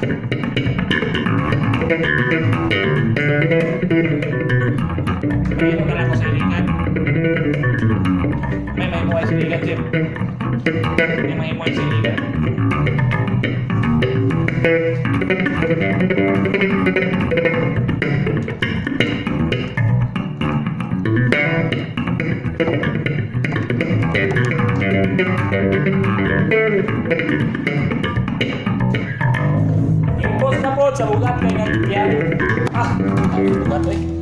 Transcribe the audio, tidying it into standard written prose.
Mayroon na lang ako sa ilingan. May mo ay siligan, Jim. May mo ay siligan. Impos na po sa ugat kay nga. Ah, ugat eh.